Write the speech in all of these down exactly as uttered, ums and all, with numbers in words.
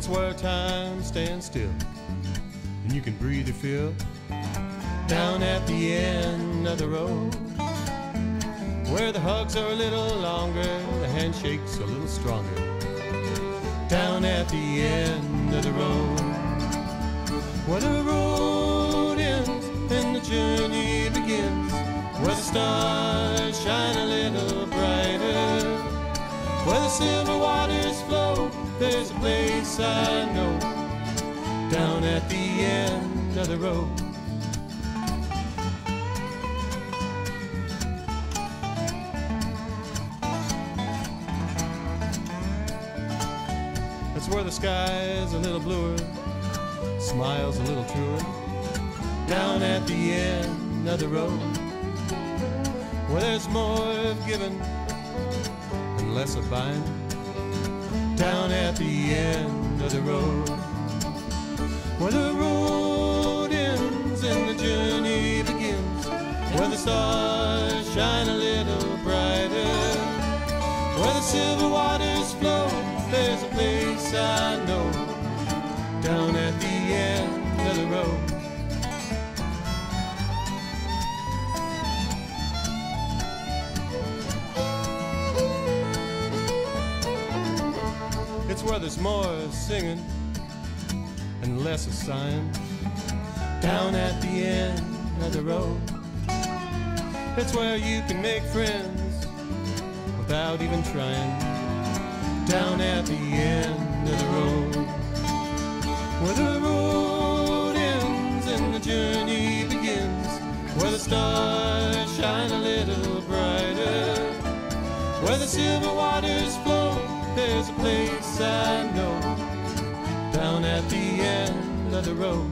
It's where time stands still and you can breathe your fill. Down at the end of the road, where the hugs are a little longer, the handshake's a little stronger. Down at the end of the road, where the road ends and the journey begins, where the stars shine a little brighter, where the silver waters flow, there's a place I know. Down at the end of the road. That's where the sky's a little bluer, smiles a little truer. Down at the end of the road, where there's more of giving and less of buying. Down at the end of the road, where the road ends and the journey begins, where the stars shine a little brighter, where the silver waters flow, there's a place I know. Down at the end of the road. It's where there's more singing and less of sighing. Down at the end of the road, it's where you can make friends without even trying. Down at the end of the road, where the road ends and the journey begins, where the stars shine a little brighter, where the silver waters flow, there's a place I know. Down at the end of the road.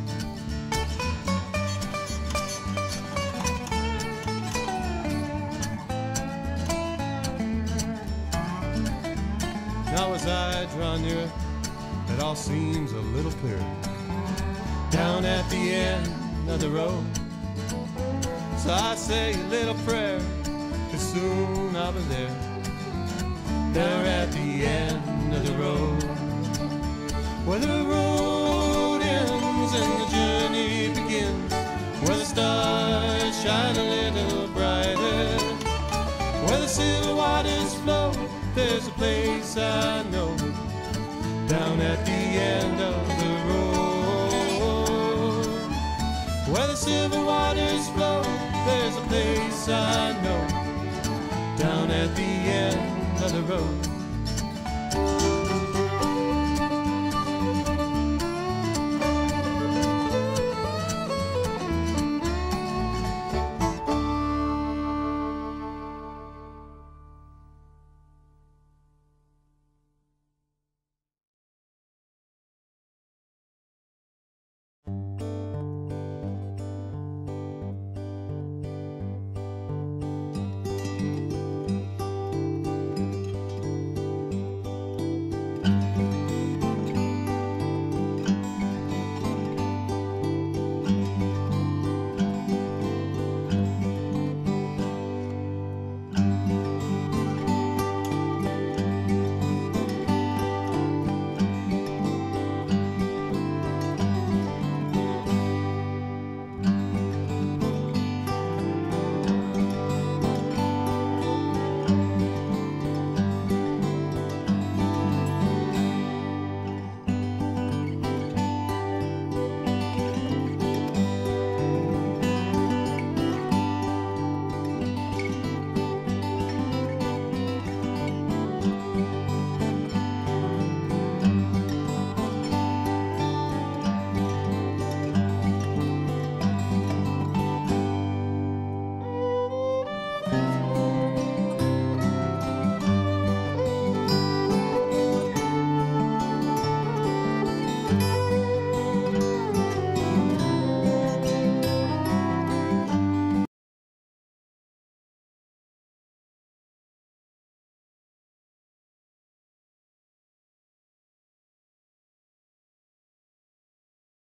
Now as I draw near, it all seems a little clearer. Down at the end of the road, so I say a little prayer, 'cause soon I'll be there. There at the end of the road, where the road ends and the journey begins, where the stars shine a little brighter, where the silver waters flow, there's a place I know. Down at the end of the road, where the silver waters flow, there's a place I know. Down at the end of the road.